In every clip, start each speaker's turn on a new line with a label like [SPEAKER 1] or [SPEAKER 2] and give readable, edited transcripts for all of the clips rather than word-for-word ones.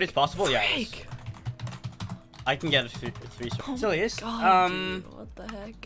[SPEAKER 1] it's possible. Yeah. I can get a 3 star. Silliest.
[SPEAKER 2] Dude, what the heck?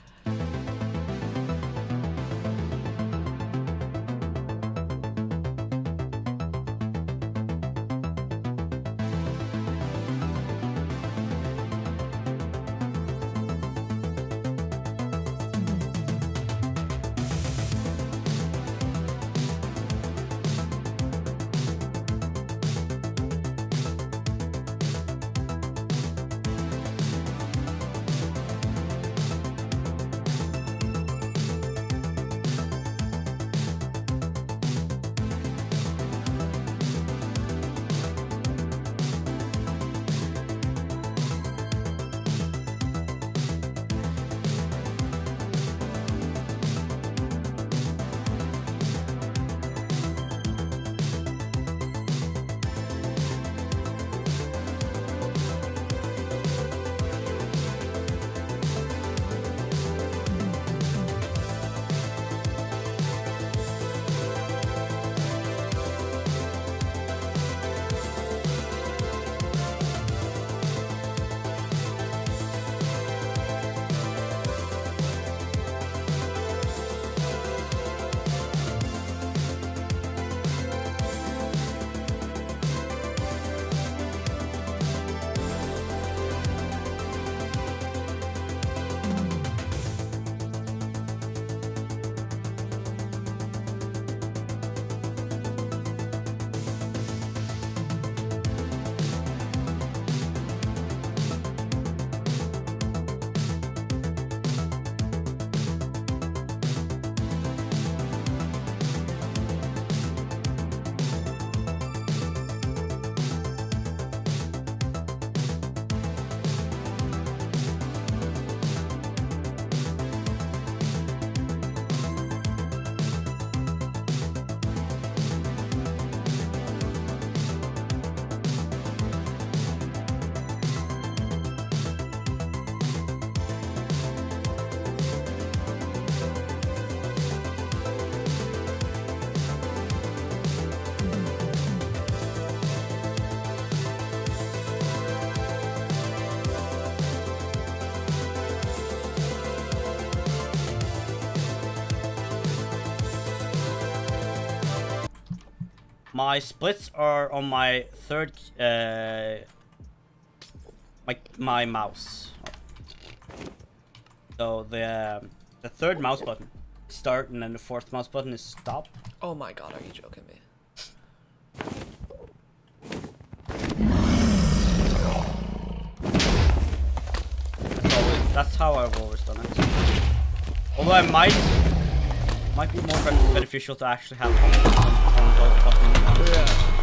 [SPEAKER 1] My splits are on my third, my mouse. So the third mouse button is start, and then the fourth mouse button is stop.
[SPEAKER 2] Oh my god, are you joking me?
[SPEAKER 1] That's how I've always done it. Although I might be more beneficial to actually have on those buttons.
[SPEAKER 2] Yeah.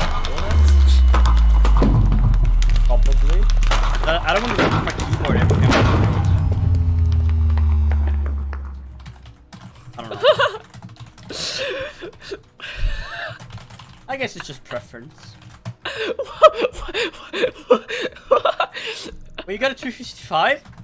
[SPEAKER 1] Probably. I don't want to use my keyboard every time. I don't know. I guess it's just preference. Well, you got a 255?